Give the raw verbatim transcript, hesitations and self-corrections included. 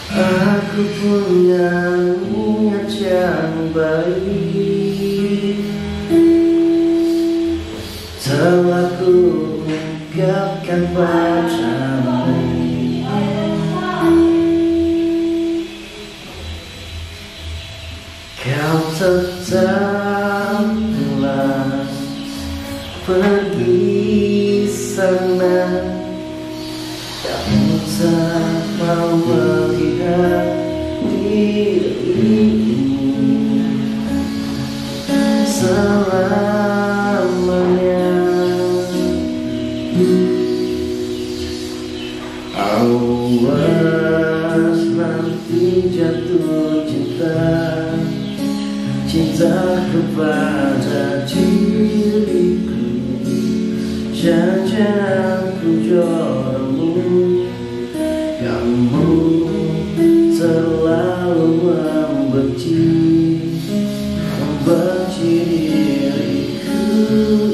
Aku punya niat yang baik, telah ku ungkapkan padamu. Kau tetaplah pergi sana, kamu tak mau melihat dirimu selamanya. Awas nanti jatuh cinta, cinta kepada diriku. Jangan ku jodohmu, kamu terlalu membenci, membenci diriku.